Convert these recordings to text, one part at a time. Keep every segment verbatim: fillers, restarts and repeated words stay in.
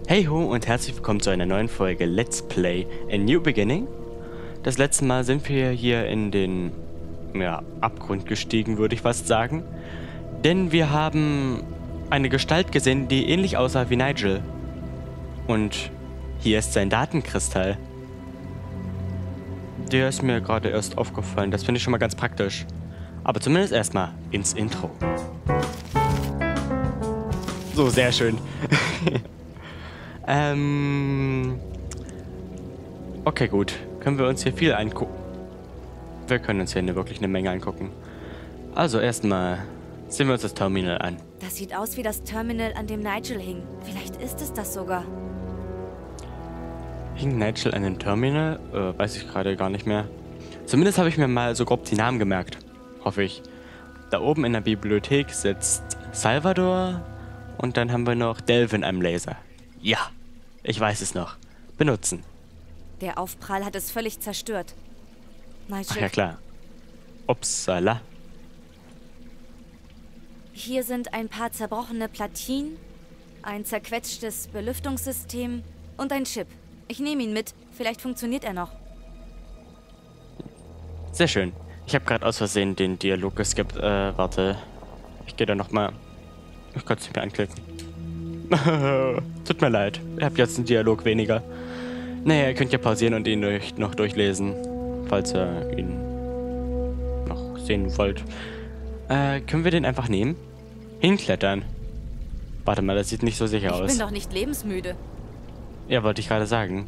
Hey ho und herzlich willkommen zu einer neuen Folge Let's Play A New Beginning. Das letzte Mal sind wir hier in den ja, Abgrund gestiegen, würde ich fast sagen. Denn wir haben eine Gestalt gesehen, die ähnlich aussah wie Nigel. Und hier ist sein Datenkristall. Der ist mir gerade erst aufgefallen. Das finde ich schon mal ganz praktisch. Aber zumindest erstmal ins Intro. So, sehr schön. ähm... Okay, gut. Können wir uns hier viel angucken? Wir können uns hier eine, wirklich eine Menge angucken. Also erstmal sehen wir uns das Terminal an. Das sieht aus wie das Terminal, an dem Nigel hing. Vielleicht ist es das sogar. Hing Nigel an dem Terminal? Äh, weiß ich gerade gar nicht mehr. Zumindest habe ich mir mal so grob die Namen gemerkt. Hoffe ich. Da oben in der Bibliothek sitzt Salvador und dann haben wir noch Delvin am Laser. Ja, ich weiß es noch. Benutzen. Der Aufprall hat es völlig zerstört. Nigel. Ach ja, klar. Upsala. Hier sind ein paar zerbrochene Platinen, ein zerquetschtes Belüftungssystem und ein Chip. Ich nehme ihn mit. Vielleicht funktioniert er noch. Sehr schön. Ich habe gerade aus Versehen den Dialog geskippt. Äh, warte. Ich gehe da nochmal. Ich kann es nicht mehr anklicken. Tut mir leid. Ihr habt jetzt einen Dialog weniger. Naja, ihr könnt ja pausieren und ihn durch, noch durchlesen. Falls ihr ihn noch sehen wollt. Äh, können wir den einfach nehmen? Hinklettern. Warte mal, das sieht nicht so sicher aus. Ich bin doch nicht lebensmüde. Ja, wollte ich gerade sagen.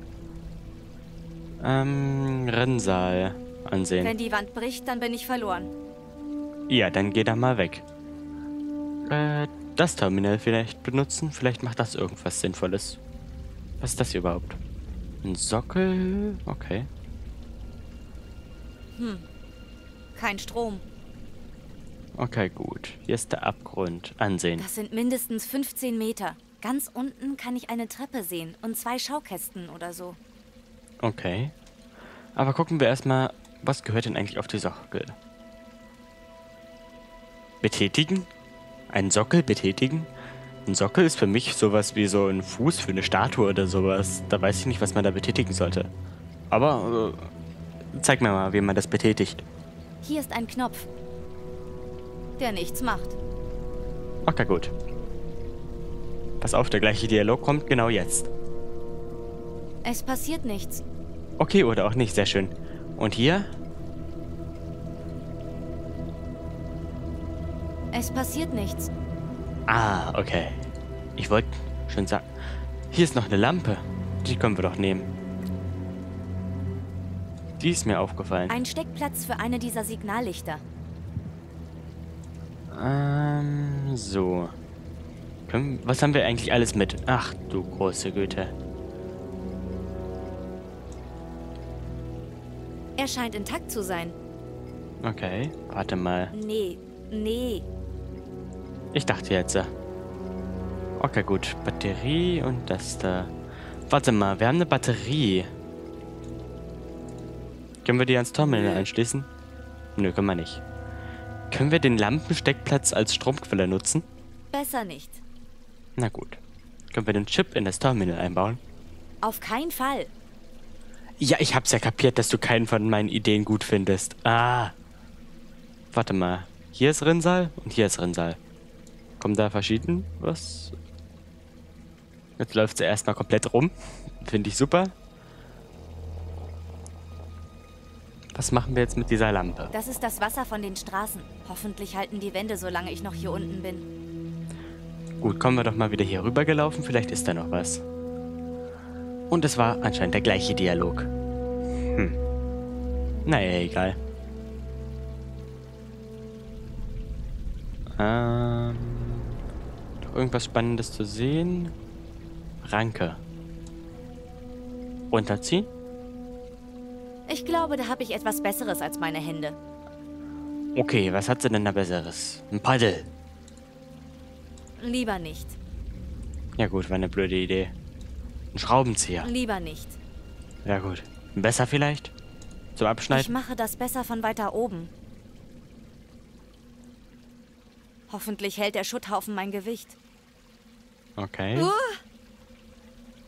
Ähm, Rinnsal ansehen. Wenn die Wand bricht, dann bin ich verloren. Ja, dann geh da mal weg. Äh, das Terminal vielleicht benutzen? Vielleicht macht das irgendwas Sinnvolles. Was ist das hier überhaupt? Ein Sockel? Okay. Hm. Kein Strom. Okay, gut. Hier ist der Abgrund. Ansehen. Das sind mindestens fünfzehn Meter. Ganz unten kann ich eine Treppe sehen und zwei Schaukästen oder so. Okay. Aber gucken wir erstmal, was gehört denn eigentlich auf die Sockel? Betätigen? Einen Sockel betätigen? Ein Sockel ist für mich sowas wie so ein Fuß für eine Statue oder sowas. Da weiß ich nicht, was man da betätigen sollte. Aber äh, zeig mir mal, wie man das betätigt. Hier ist ein Knopf, der nichts macht. Okay, gut. Pass auf, der gleiche Dialog kommt genau jetzt. Es passiert nichts. Okay, oder auch nicht, sehr schön. Und hier? Es passiert nichts. Ah, okay. Ich wollte schon sagen... Hier ist noch eine Lampe. Die können wir doch nehmen. Die ist mir aufgefallen. Ein Steckplatz für eine dieser Signallichter. Ähm, so. Können, was haben wir eigentlich alles mit? Ach, du große Güte. Er scheint intakt zu sein. Okay, warte mal. Nee, nee. Ich dachte jetzt. äh, Okay, gut. Batterie und das da. Warte mal, wir haben eine Batterie. Können wir die ans Terminal anschließen? Nö, können wir nicht. Können wir den Lampensteckplatz als Stromquelle nutzen? Besser nicht. Na gut. Können wir den Chip in das Terminal einbauen? Auf keinen Fall. Ja, ich hab's ja kapiert, dass du keinen von meinen Ideen gut findest. Ah. Warte mal. Hier ist Rinnsal und hier ist Rinnsal. Kommen da verschieden? Was? Jetzt läuft sie erstmal komplett rum. Finde ich super. Was machen wir jetzt mit dieser Lampe? Das ist das Wasser von den Straßen. Hoffentlich halten die Wände, solange ich noch hier unten bin. Gut, kommen wir doch mal wieder hier rüber gelaufen. Vielleicht ist da noch was. Und es war anscheinend der gleiche Dialog. Hm. Naja, egal. Ähm. Noch irgendwas Spannendes zu sehen? Ranke. Runterziehen? Ich glaube, da habe ich etwas Besseres als meine Hände. Okay, was hat sie denn da Besseres? Ein Paddel. Lieber nicht. Ja gut, war eine blöde Idee. Ein Schraubenzieher. Lieber nicht. Ja gut. Besser vielleicht? Zum Ich Abschneiden? mache das besser von weiter oben. Hoffentlich hält der Schutthaufen mein Gewicht. Okay. Uh,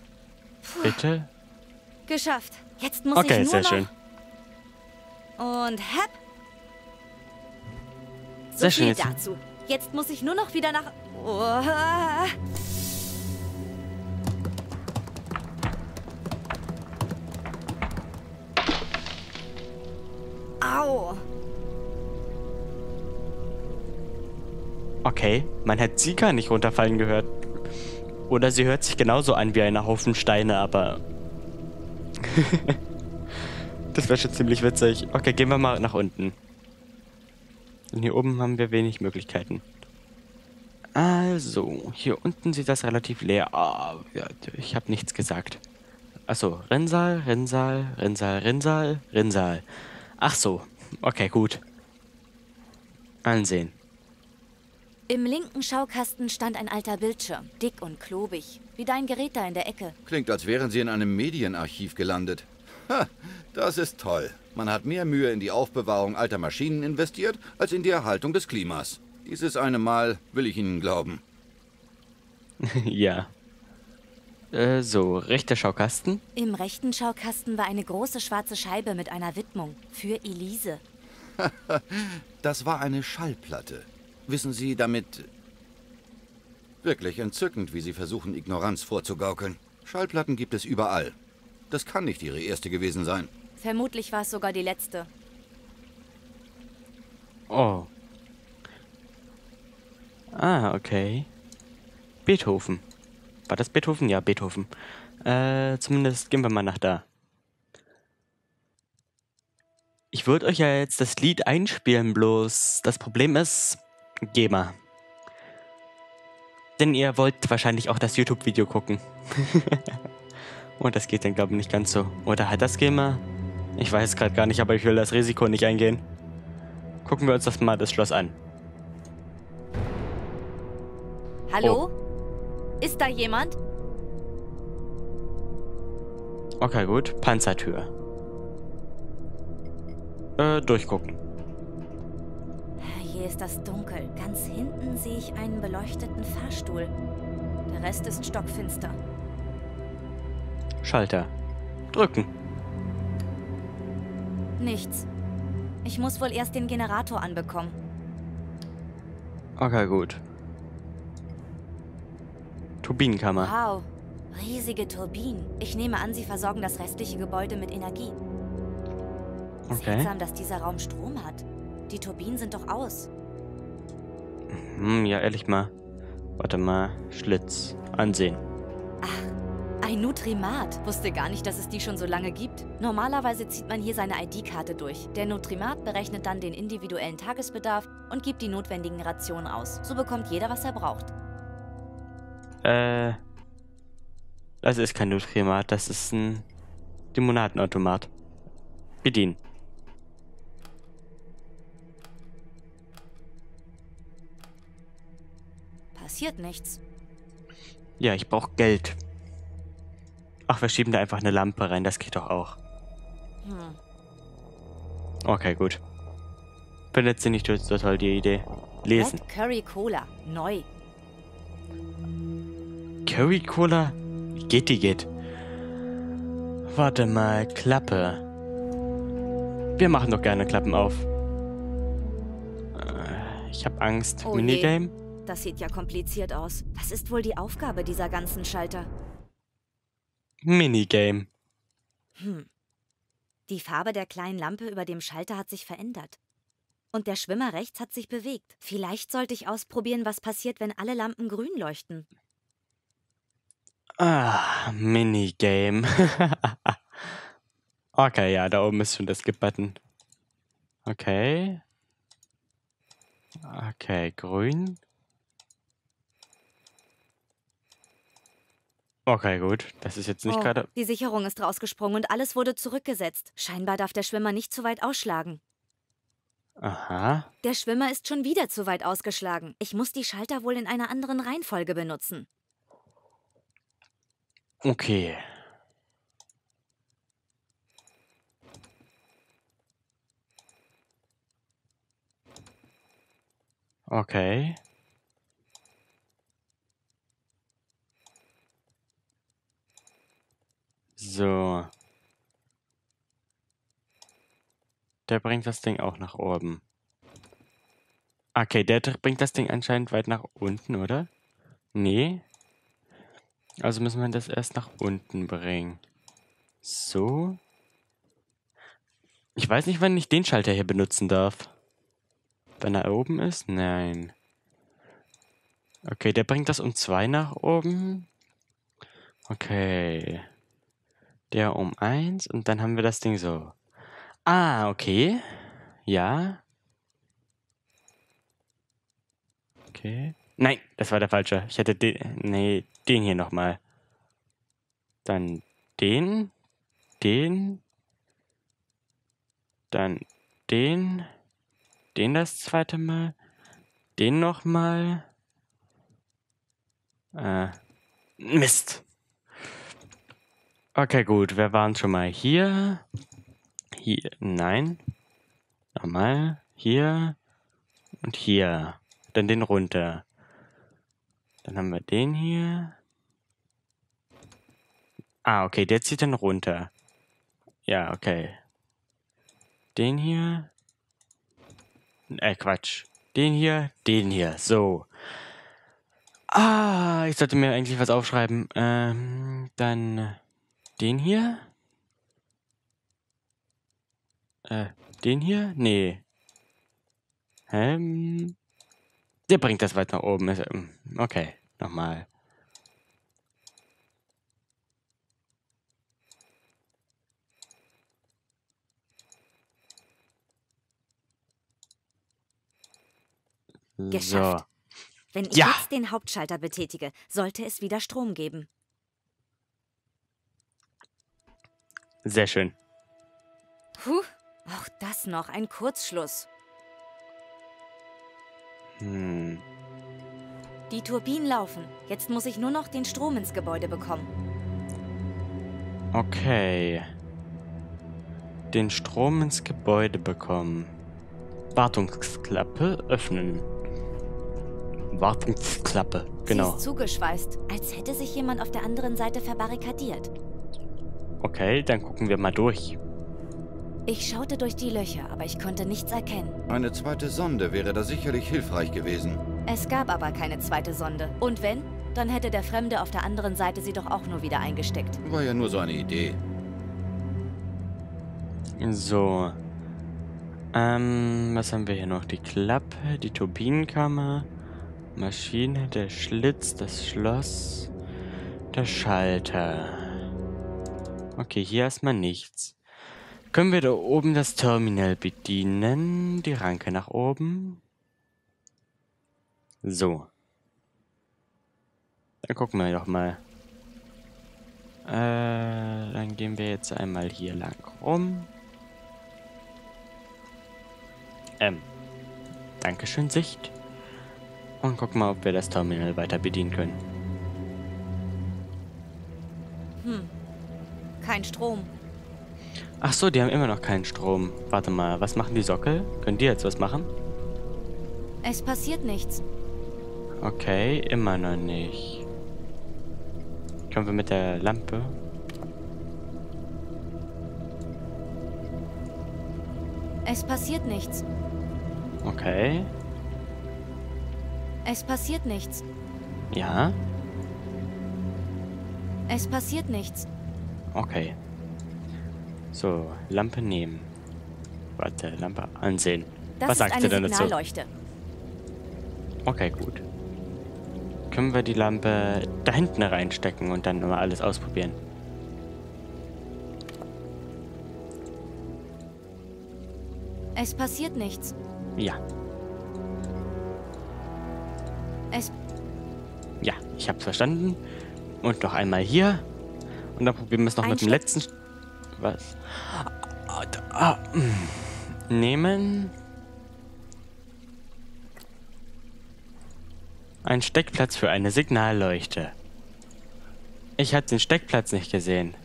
Bitte? Geschafft. Jetzt muss Okay, ich nur sehr noch... schön. Und hepp. So Sehr schön. viel Jetzt, dazu. Jetzt muss ich nur noch wieder nach... Oh. Au. okay, man hat sie gar nicht runterfallen gehört. Oder sie hört sich genauso an wie ein Haufen Steine, aber... das wäre schon ziemlich witzig. Okay, gehen wir mal nach unten. Und hier oben haben wir wenig Möglichkeiten. Also, hier unten sieht das relativ leer. Ah, ja, ich habe nichts gesagt. Achso, Rinnsal, Rinnsal, Rinnsal, Rinnsal, Rinnsal. Ach so, okay, gut. Ansehen. Im linken Schaukasten stand ein alter Bildschirm, dick und klobig, wie dein Gerät da in der Ecke. Klingt, als wären Sie in einem Medienarchiv gelandet. Ha, das ist toll. Man hat mehr Mühe in die Aufbewahrung alter Maschinen investiert, als in die Erhaltung des Klimas. Dieses eine Mal will ich Ihnen glauben. Ja. Äh, so, rechter Schaukasten. Im rechten Schaukasten war eine große schwarze Scheibe mit einer Widmung für Elise. Das war eine Schallplatte. Wissen Sie, damit... Wirklich entzückend, wie Sie versuchen, Ignoranz vorzugaukeln. Schallplatten gibt es überall. Das kann nicht Ihre erste gewesen sein. Vermutlich war es sogar die letzte. Oh. Ah, okay. Beethoven. War das Beethoven? Ja, Beethoven. Äh, zumindest gehen wir mal nach da. Ich würde euch ja jetzt das Lied einspielen, bloß das Problem ist GEMA. Denn ihr wollt wahrscheinlich auch das YouTube-Video gucken. Und das geht dann, glaube ich, nicht ganz so. Oder hat das GEMA? Ich weiß gerade gar nicht, aber ich will das Risiko nicht eingehen. Gucken wir uns das mal das Schloss an. Hallo? Ist da jemand? Okay, gut. Panzertür. Äh, durchgucken. Hier ist das dunkel. Ganz hinten sehe ich einen beleuchteten Fahrstuhl. Der Rest ist stockfinster. Schalter. Drücken. Nichts. Ich muss wohl erst den Generator anbekommen. Okay, gut. Turbinenkammer. Wow. Riesige Turbinen. Ich nehme an, sie versorgen das restliche Gebäude mit Energie. Okay. Seltsam, dass dieser Raum Strom hat. Die Turbinen sind doch aus. Hm, ja, ehrlich mal. Warte mal. Schlitz. Ansehen. Ein Nutrimat. Wusste gar nicht, dass es die schon so lange gibt. Normalerweise zieht man hier seine I D-Karte durch. Der Nutrimat berechnet dann den individuellen Tagesbedarf und gibt die notwendigen Rationen aus. So bekommt jeder, was er braucht. Äh. Das ist kein Nutrimat, das ist ein Limonadenautomat. Bedienen. Passiert nichts. Ja, ich brauche Geld. Ach, wir schieben da einfach eine Lampe rein, das geht doch auch. Hm. Okay, gut. Findet sie nicht so toll, die Idee. Lesen. Red Curry Cola. Neu. Curry Cola? Wie geht die geht? Warte mal, Klappe. Wir machen doch gerne Klappen auf. Äh, ich hab Angst. Oh Minigame? je. Das sieht ja kompliziert aus. Was ist wohl die Aufgabe dieser ganzen Schalter? Minigame. Hm. Die Farbe der kleinen Lampe über dem Schalter hat sich verändert. Und der Schwimmer rechts hat sich bewegt. Vielleicht sollte ich ausprobieren, was passiert, wenn alle Lampen grün leuchten. Ah, Minigame. Okay, ja, da oben ist schon der Skip-Button. Okay. Okay, grün. Okay, gut. Das ist jetzt nicht Oh, gerade... die Sicherung ist rausgesprungen und alles wurde zurückgesetzt. Scheinbar darf der Schwimmer nicht zu weit ausschlagen. Aha. Der Schwimmer ist schon wieder zu weit ausgeschlagen. Ich muss die Schalter wohl in einer anderen Reihenfolge benutzen. Okay. Okay. So. Der bringt das Ding auch nach oben. Okay, der bringt das Ding anscheinend weit nach unten, oder? Nee. Also müssen wir das erst nach unten bringen. So. Ich weiß nicht, wann ich den Schalter hier benutzen darf. Wenn er oben ist? Nein. Okay, der bringt das um zwei nach oben. Okay. Der um eins und dann haben wir das Ding so. Ah, okay. Ja. Okay. Nein, das war der falsche. Ich hätte den. Nee, den hier nochmal. Dann den. Den. Dann den. Den das zweite Mal. Den nochmal. Äh. Mist. Okay, gut. Wir waren schon mal hier. Hier. Nein. Nochmal. Hier. Und hier. Dann den runter. Dann haben wir den hier. Ah, okay, der zieht dann runter. Ja, okay. Den hier. Äh, Quatsch. Den hier, den hier. So. Ah, ich sollte mir eigentlich was aufschreiben. Ähm, dann den hier. Äh, den hier? Nee. Ähm. Der bringt das weit nach oben. Okay, nochmal. Geschafft. So. Wenn ich Ja. jetzt den Hauptschalter betätige, sollte es wieder Strom geben. Sehr schön. Puh, auch das noch, ein Kurzschluss. Hm. Die Turbinen laufen. Jetzt muss ich nur noch den Strom ins Gebäude bekommen. Okay. Den Strom ins Gebäude bekommen. Wartungsklappe öffnen. Wartungsklappe, genau. Sie ist zugeschweißt, als hätte sich jemand auf der anderen Seite verbarrikadiert. Okay, dann gucken wir mal durch. Ich schaute durch die Löcher, aber ich konnte nichts erkennen. Eine zweite Sonde wäre da sicherlich hilfreich gewesen. Es gab aber keine zweite Sonde. Und wenn, dann hätte der Fremde auf der anderen Seite sie doch auch nur wieder eingesteckt. War ja nur so eine Idee. So. Ähm, was haben wir hier noch? Die Klappe, die Turbinenkammer, Maschine, der Schlitz, das Schloss, der Schalter. Okay, hier erstmal nichts. Können wir da oben das Terminal bedienen? Die Ranke nach oben. So. Dann gucken wir doch mal. Äh, dann gehen wir jetzt einmal hier lang rum. Ähm. Dankeschön, Sicht. Und gucken mal, ob wir das Terminal weiter bedienen können. Hm, kein Strom. Ach so, die haben immer noch keinen Strom. Warte mal, was machen die Sockel? Können die jetzt was machen? Es passiert nichts. Okay, immer noch nicht. Können wir mit der Lampe? Es passiert nichts. Okay. Es passiert nichts. Ja. Es passiert nichts. Okay. So, Lampe nehmen. Warte, Lampe ansehen. Das Was ist sagt eine ihr denn dazu? Signalleuchte. Okay, gut. Können wir die Lampe da hinten reinstecken und dann mal alles ausprobieren? Es passiert nichts. Ja. Es... Ja, ich hab's verstanden. Und noch einmal hier. Und dann probieren wir es noch Ein mit dem Steck- letzten... Was? Ah, da- ah, mm. Nehmen. Ein Steckplatz für eine Signalleuchte. Ich hatte den Steckplatz nicht gesehen.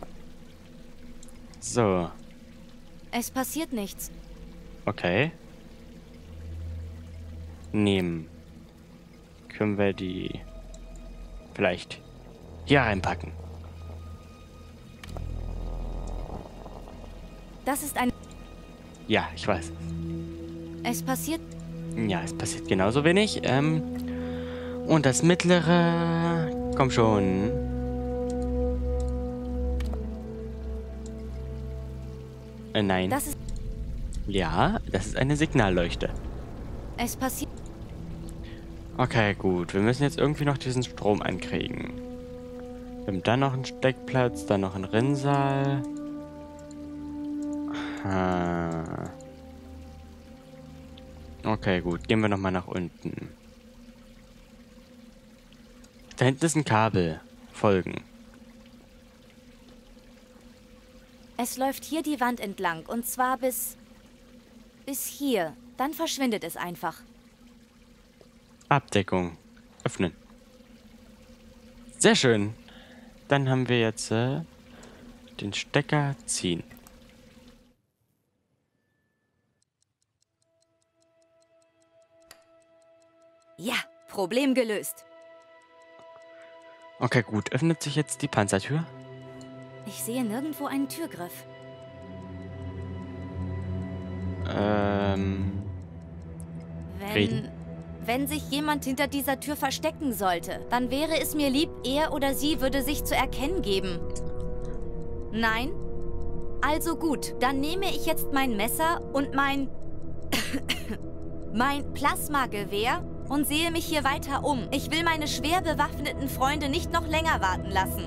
So, Es passiert nichts. okay. Nehmen. Können wir die vielleicht hier reinpacken? Das ist ein... Ja, ich weiß. Es passiert... Ja, es passiert genauso wenig. Ähm, und das mittlere... Komm schon. Äh, nein. Das ist... Ja, das ist eine Signalleuchte. Es passiert... Okay, gut. Wir müssen jetzt irgendwie noch diesen Strom ankriegen. Wir haben dann noch einen Steckplatz, dann noch einen Rinnsal. Ah. Okay, gut. Gehen wir nochmal nach unten. Da hinten ist ein Kabel. Folgen. Es läuft hier die Wand entlang. Und zwar bis... bis hier. Dann verschwindet es einfach. Abdeckung. Öffnen. Sehr schön. Dann haben wir jetzt äh, den Stecker ziehen. Ja, Problem gelöst. Okay, gut. Öffnet sich jetzt die Panzertür? Ich sehe nirgendwo einen Türgriff. Ähm... Wenn... Reden. Wenn sich jemand hinter dieser Tür verstecken sollte, dann wäre es mir lieb, er oder sie würde sich zu erkennen geben. Nein? Also gut, dann nehme ich jetzt mein Messer und mein... mein Plasmagewehr und sehe mich hier weiter um. Ich will meine schwer bewaffneten Freunde nicht noch länger warten lassen.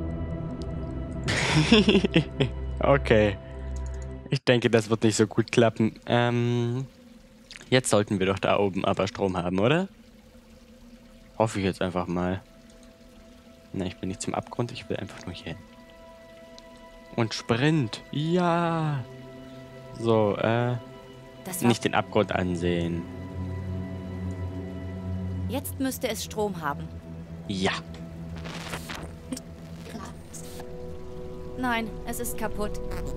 Okay. Ich denke, das wird nicht so gut klappen. Ähm... Jetzt sollten wir doch da oben aber Strom haben, oder? Hoffe ich jetzt einfach mal. Na, ich will nicht zum Abgrund, ich will einfach nur hier hin. Und Sprint. Ja. So, äh... Das war... nicht den Abgrund ansehen. Jetzt müsste es Strom haben. Ja. Nein, es ist kaputt.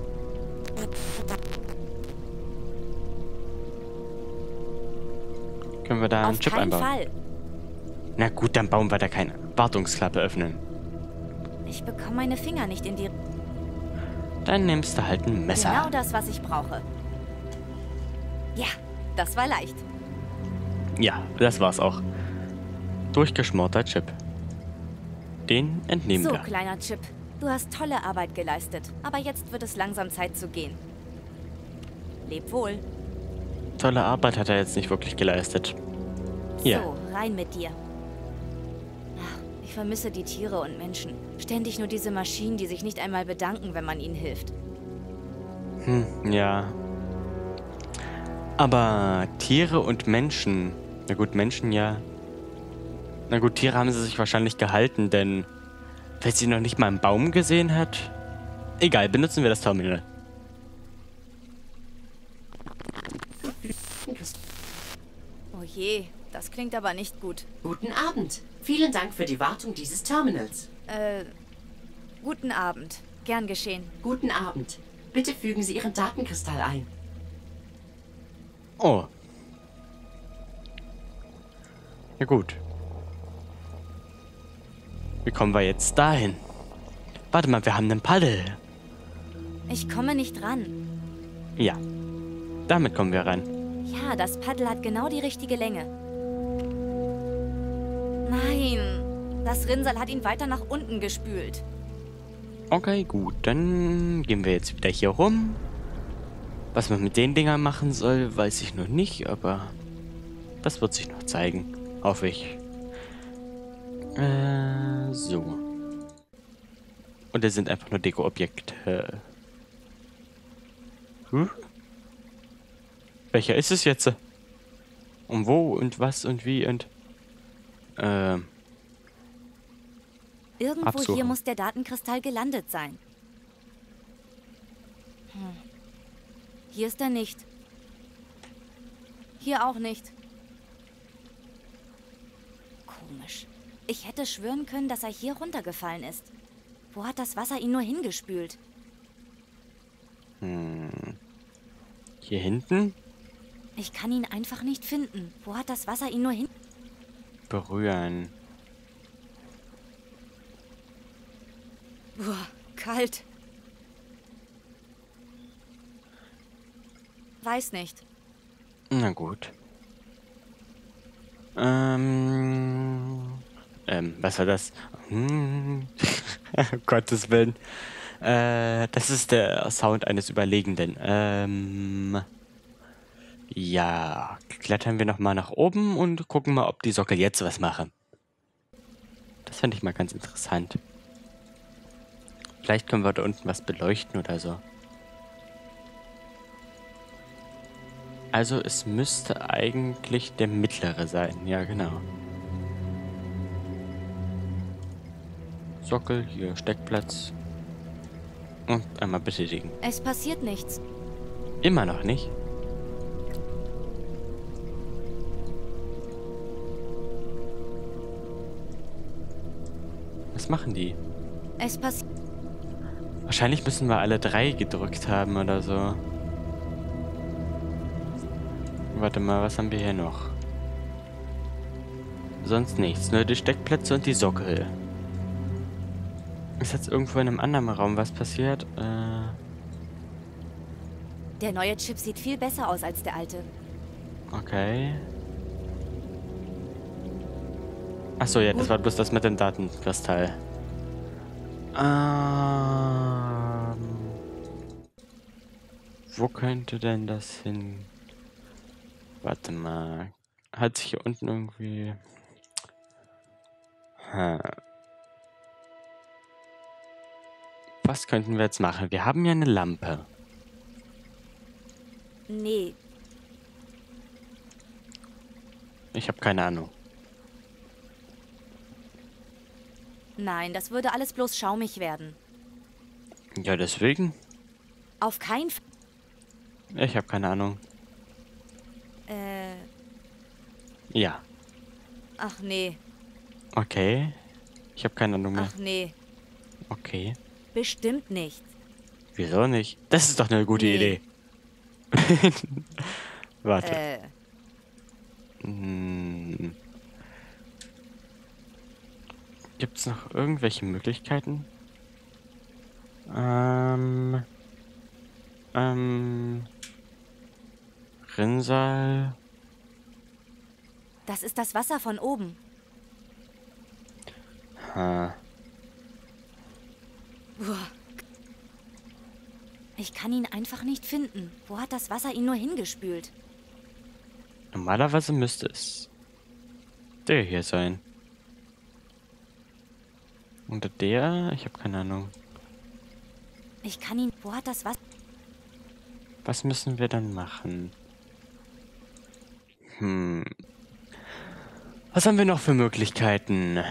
Können wir da einen Auf Chip keinen einbauen? Fall. Na gut, dann bauen wir da keine Wartungsklappe öffnen. Ich bekomme meine Finger nicht in die... Dann nimmst du halt ein Messer. Genau das, was ich brauche. Ja, das war leicht. Ja, das war's auch. Durchgeschmorter Chip. Den entnehmen So, wir. kleiner Chip. Du hast tolle Arbeit geleistet. Aber jetzt wird es langsam Zeit zu gehen. Leb wohl. Tolle Arbeit hat er jetzt nicht wirklich geleistet. Hier. So, rein mit dir. Ach, ich vermisse die Tiere und Menschen. Ständig nur diese Maschinen, die sich nicht einmal bedanken, wenn man ihnen hilft. Hm, ja. Aber Tiere und Menschen... Na gut, Menschen ja. Na gut, Tiere haben sie sich wahrscheinlich gehalten, denn... Wer sie noch nicht mal einen Baum gesehen hat... Egal, benutzen wir das Terminal. Oh je, das klingt aber nicht gut. Guten Abend. Vielen Dank für die Wartung dieses Terminals. Äh, guten Abend. Gern geschehen. Guten Abend. Bitte fügen Sie Ihren Datenkristall ein. Oh. Ja gut. Wie kommen wir jetzt dahin? Warte mal, wir haben einen Paddel. Ich komme nicht ran. Ja. Damit kommen wir ran. Ja, das Paddel hat genau die richtige Länge. Nein, das Rinnsal hat ihn weiter nach unten gespült. Okay, gut. Dann gehen wir jetzt wieder hier rum. Was man mit den Dingern machen soll, weiß ich noch nicht, aber das wird sich noch zeigen. Hoffe ich. Äh, so. Und das sind einfach nur Deko-Objekte. Hm? Welcher ist es jetzt? Und wo und was und wie und... Ähm... Irgendwo Absuchen. hier muss der Datenkristall gelandet sein. Hm. Hier ist er nicht. Hier auch nicht. Komisch. Ich hätte schwören können, dass er hier runtergefallen ist. Wo hat das Wasser ihn nur hingespült? Hm. Hier hinten? Ich kann ihn einfach nicht finden. Wo hat das Wasser ihn nur hin... Berühren. Boah, kalt. Weiß nicht. Na gut. Ähm... Ähm, was war das? Hm. Um Gottes Willen. Äh, das ist der Sound eines Überlegenden. Ähm... Ja, klettern wir nochmal nach oben und gucken mal, ob die Sockel jetzt was machen. Das fände ich mal ganz interessant. Vielleicht können wir da unten was beleuchten oder so. Also es müsste eigentlich der mittlere sein. Ja, genau. Sockel, hier Steckplatz. Und einmal betätigen. Es passiert nichts. Immer noch nicht. Was machen die? Es passiert. Wahrscheinlich müssen wir alle drei gedrückt haben oder so. Warte mal, was haben wir hier noch? Sonst nichts, nur die Steckplätze und die Sockel. Ist jetzt irgendwo in einem anderen Raum was passiert? Äh... Der neue Chip sieht viel besser aus als der alte. Okay. Achso, ja, das war bloß das mit dem Datenkristall. Ähm... Wo könnte denn das hin? Warte mal. Hat sich hier unten irgendwie... Hm. Was könnten wir jetzt machen? Wir haben ja eine Lampe. Nee. Ich habe keine Ahnung. Nein, das würde alles bloß schaumig werden. Ja, deswegen. Auf keinen Fall. Ich habe keine Ahnung. Äh. Ja. Ach nee. Okay. Ich habe keine Ahnung mehr. Ach nee. Okay. Bestimmt nicht. Wieso nicht? Das ist doch eine gute Nee. Idee. Warte. Äh. Hm. Gibt es noch irgendwelche Möglichkeiten? Ähm. Ähm. Rinnsal. Das ist das Wasser von oben. Ha. Uah. Ich kann ihn einfach nicht finden. Wo hat das Wasser ihn nur hingespült? Normalerweise müsste es der hier sein. Oder der? Ich habe keine Ahnung. Ich kann ihn... Wo hat das Wasser... Was müssen wir dann machen? Hm. Was haben wir noch für Möglichkeiten?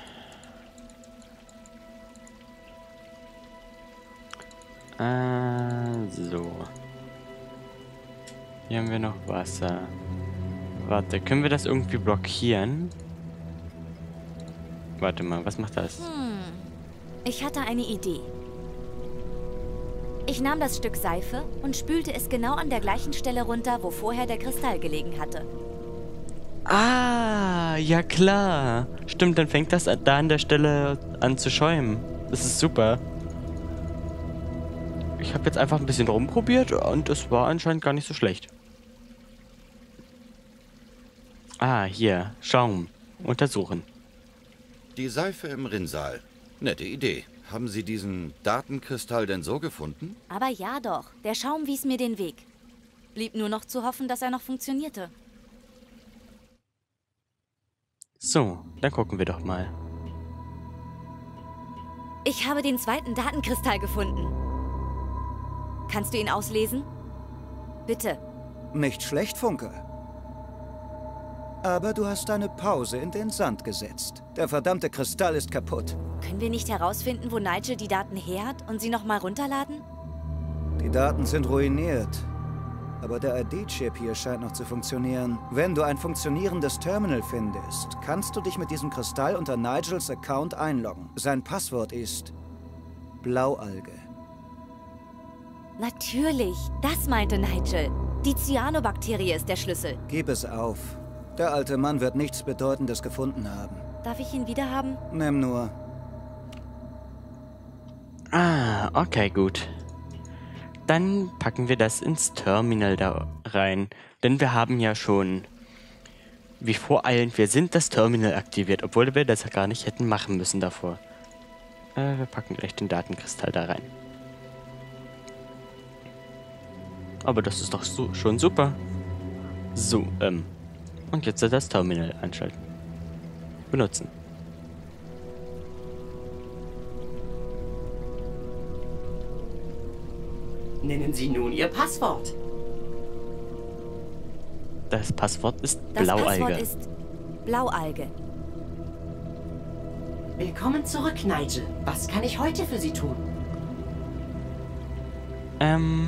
Äh, so. Hier haben wir noch Wasser. Warte, können wir das irgendwie blockieren? Warte mal, was macht das? Hm. Ich hatte eine Idee. Ich nahm das Stück Seife und spülte es genau an der gleichen Stelle runter, wo vorher der Kristall gelegen hatte. Ah, ja klar. Stimmt, dann fängt das da an der Stelle an zu schäumen. Das ist super. Ich habe jetzt einfach ein bisschen rumprobiert und es war anscheinend gar nicht so schlecht. Ah, hier. Schaum. Untersuchen. Die Seife im Rinnsal. Nette Idee. Haben Sie diesen Datenkristall denn so gefunden? Aber ja doch, der Schaum wies mir den Weg. Blieb nur noch zu hoffen, dass er noch funktionierte. So, dann gucken wir doch mal. Ich habe den zweiten Datenkristall gefunden. Kannst du ihn auslesen? Bitte. Nicht schlecht, Funke. Aber du hast eine Pause in den Sand gesetzt. Der verdammte Kristall ist kaputt. Können wir nicht herausfinden, wo Nigel die Daten her hat und sie nochmal runterladen? Die Daten sind ruiniert. Aber der I D-Chip hier scheint noch zu funktionieren. Wenn du ein funktionierendes Terminal findest, kannst du dich mit diesem Kristall unter Nigels Account einloggen. Sein Passwort ist Blaualge. Natürlich, das meinte Nigel. Die Cyanobakterie ist der Schlüssel. Gib es auf. Der alte Mann wird nichts Bedeutendes gefunden haben. Darf ich ihn wiederhaben? Nimm nur. Ah, okay, gut. Dann packen wir das ins Terminal da rein. Denn wir haben ja schon, wie voreilend wir sind, das Terminal aktiviert. Obwohl wir das ja gar nicht hätten machen müssen davor. Äh, wir packen gleich den Datenkristall da rein. Aber das ist doch so, schon super. So, ähm. Und jetzt das Terminal einschalten. Benutzen. Nennen Sie nun Ihr Passwort. Das Passwort ist Das Blaualge. Passwort ist Blaualge. Willkommen zurück, Nigel. Was kann ich heute für Sie tun? Ähm.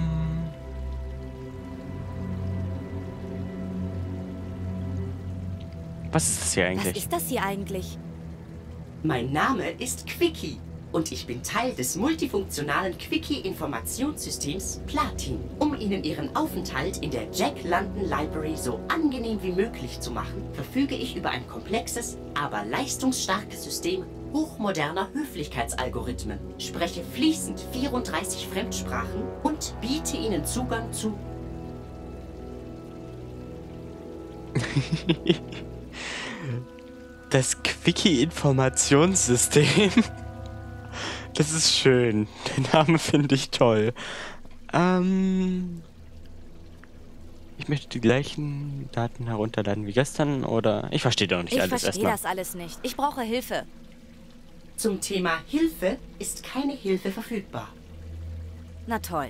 Was ist das hier Was eigentlich? ist das hier eigentlich? Mein Name ist Quickie und ich bin Teil des multifunktionalen Quickie-Informationssystems Platin. Um Ihnen Ihren Aufenthalt in der Jack London Library so angenehm wie möglich zu machen, verfüge ich über ein komplexes, aber leistungsstarkes System hochmoderner Höflichkeitsalgorithmen, spreche fließend vierunddreißig Fremdsprachen und biete Ihnen Zugang zu... Das Quickie-Informationssystem. Das ist schön. Den Namen finde ich toll. Ähm. Ich möchte die gleichen Daten herunterladen wie gestern, oder? Ich verstehe doch nicht Ich alles verstehe erstmal. das alles nicht. Ich brauche Hilfe. Zum Thema Hilfe ist keine Hilfe verfügbar. Na toll.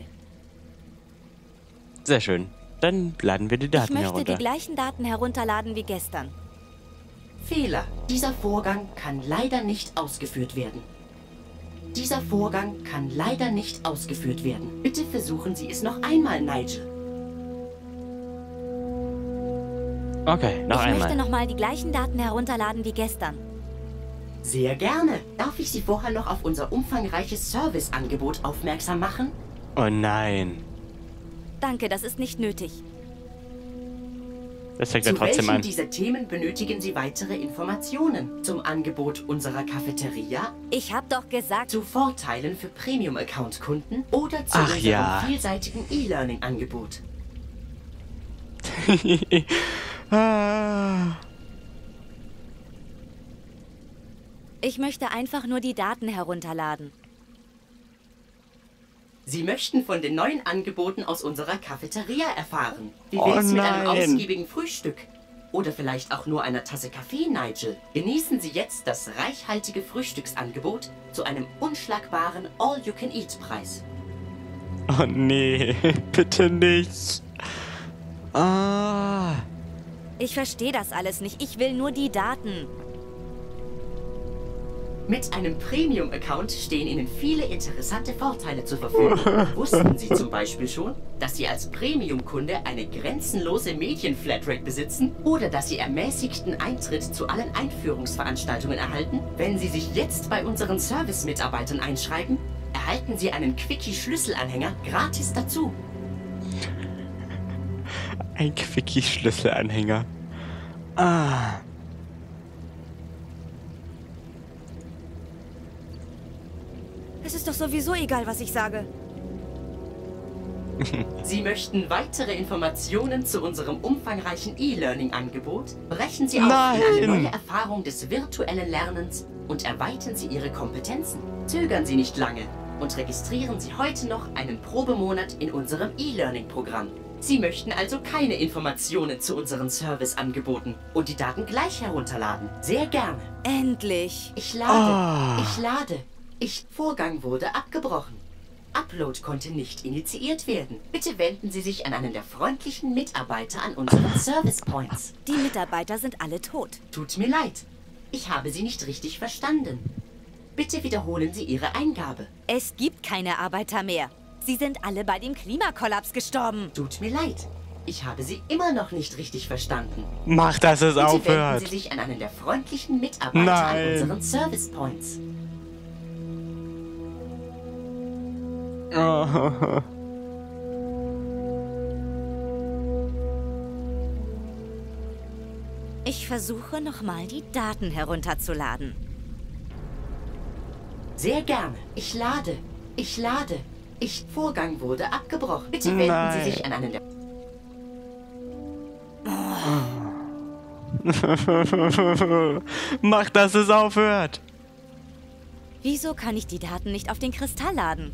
Sehr schön. Dann laden wir die Ich Daten möchte herunter. die gleichen Daten herunterladen wie gestern. Fehler. Dieser Vorgang kann leider nicht ausgeführt werden. Dieser Vorgang kann leider nicht ausgeführt werden. Bitte versuchen Sie es noch einmal, Nigel. Okay, noch ich einmal. möchte nochmal die gleichen Daten herunterladen wie gestern. Sehr gerne. Darf ich Sie vorher noch auf unser umfangreiches Serviceangebot aufmerksam machen? Oh nein. Danke, das ist nicht nötig. Das fängt ja Zu trotzdem welchen an. dieser Themen benötigen Sie weitere Informationen? Zum Angebot unserer Cafeteria? Ich habe doch gesagt, Zu Vorteilen für Premium-Account-Kunden? Oder zu Ach unserem ja. vielseitigen E-Learning-Angebot? ah. ich möchte einfach nur die Daten herunterladen. Sie möchten von den neuen Angeboten aus unserer Cafeteria erfahren. Wie Oh wär's mit einem nein. ausgiebigen Frühstück? Oder vielleicht auch nur einer Tasse Kaffee, Nigel? Genießen Sie jetzt das reichhaltige Frühstücksangebot zu einem unschlagbaren All-You-Can-Eat-Preis. Oh nee, bitte nicht. Ah. Ich verstehe das alles nicht. Ich will nur die Daten. Mit einem Premium-Account stehen Ihnen viele interessante Vorteile zur Verfügung. Wussten Sie zum Beispiel schon, dass Sie als Premium-Kunde eine grenzenlose Medien-Flatrate besitzen? Oder dass Sie ermäßigten Eintritt zu allen Einführungsveranstaltungen erhalten? Wenn Sie sich jetzt bei unseren Service-Mitarbeitern einschreiben, erhalten Sie einen Quickie-Schlüsselanhänger gratis dazu. Ein Quickie-Schlüsselanhänger. Ah. Es ist doch sowieso egal, was ich sage. Sie möchten weitere Informationen zu unserem umfangreichen E-Learning-Angebot? Brechen Sie auf Nein. in eine neue Erfahrung des virtuellen Lernens und erweitern Sie Ihre Kompetenzen. Zögern Sie nicht lange und registrieren Sie heute noch einen Probemonat in unserem E-Learning-Programm. Sie möchten also keine Informationen zu unseren Serviceangeboten und die Daten gleich herunterladen. Sehr gerne. Endlich. Ich lade, Ah. ich lade. Ich Vorgang wurde abgebrochen. Upload konnte nicht initiiert werden. Bitte wenden Sie sich an einen der freundlichen Mitarbeiter an unseren Service Points. Die Mitarbeiter sind alle tot. Tut mir leid. Ich habe Sie nicht richtig verstanden. Bitte wiederholen Sie Ihre Eingabe. Es gibt keine Arbeiter mehr. Sie sind alle bei dem Klimakollaps gestorben. Tut mir leid. Ich habe Sie immer noch nicht richtig verstanden. Mach, dass es Bitte wenden aufhört. Sie sich an einen der freundlichen Mitarbeiter Nein. an unseren Service Points. Oh. Ich versuche nochmal die Daten herunterzuladen. Sehr gerne. Ich lade. Ich lade. Ich, Vorgang wurde abgebrochen. Bitte wenden Nein. Sie sich an einen der... Mach, dass es aufhört. Wieso kann ich die Daten nicht auf den Kristall laden?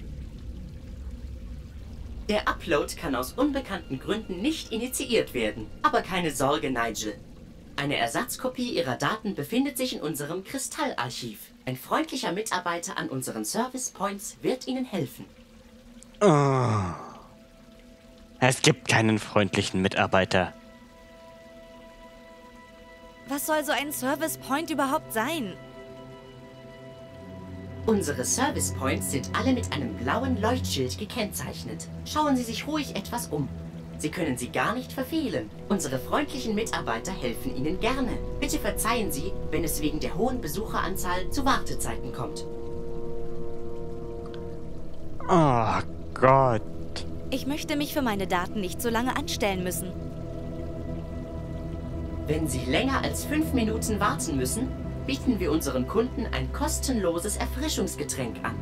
Der Upload kann aus unbekannten Gründen nicht initiiert werden. Aber keine Sorge, Nigel. Eine Ersatzkopie Ihrer Daten befindet sich in unserem Kristallarchiv. Ein freundlicher Mitarbeiter an unseren Service Points wird Ihnen helfen. Oh. Es gibt keinen freundlichen Mitarbeiter. Was soll so ein Service Point überhaupt sein? Unsere Service Points sind alle mit einem blauen Leuchtschild gekennzeichnet. Schauen Sie sich ruhig etwas um. Sie können sie gar nicht verfehlen. Unsere freundlichen Mitarbeiter helfen Ihnen gerne. Bitte verzeihen Sie, wenn es wegen der hohen Besucheranzahl zu Wartezeiten kommt. Oh Gott. Ich möchte mich für meine Daten nicht so lange anstellen müssen. Wenn Sie länger als fünf Minuten warten müssen, bieten wir unseren Kunden ein kostenloses Erfrischungsgetränk an.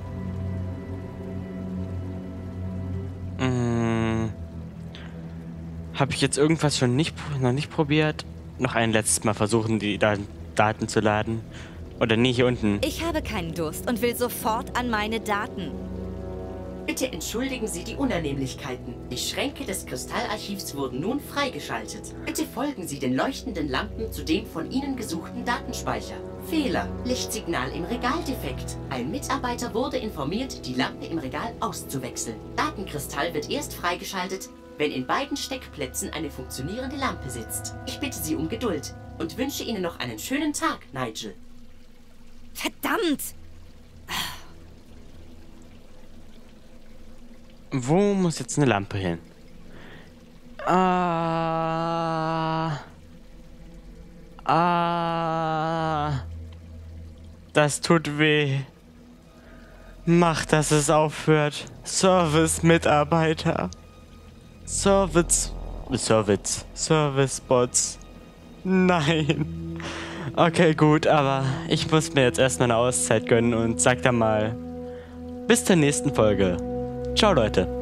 Mm. Habe ich jetzt irgendwas schon nicht, noch nicht probiert? Noch ein letztes Mal versuchen, die Da- Daten zu laden? Oder nee, hier unten. Ich habe keinen Durst und will sofort an meine Daten. Bitte entschuldigen Sie die Unannehmlichkeiten. Die Schränke des Kristallarchivs wurden nun freigeschaltet. Bitte folgen Sie den leuchtenden Lampen zu dem von Ihnen gesuchten Datenspeicher. Fehler. Lichtsignal im Regaldefekt. Ein Mitarbeiter wurde informiert, die Lampe im Regal auszuwechseln. Datenkristall wird erst freigeschaltet, wenn in beiden Steckplätzen eine funktionierende Lampe sitzt. Ich bitte Sie um Geduld und wünsche Ihnen noch einen schönen Tag, Nigel. Verdammt! Wo muss jetzt eine Lampe hin? Ah. Ah. Das tut weh. Mach, dass es aufhört. Service-Mitarbeiter. Service. Service. Service-Bots. Nein. Okay, gut, aber ich muss mir jetzt erstmal eine Auszeit gönnen und sag dann mal bis zur nächsten Folge. Ciao, Leute.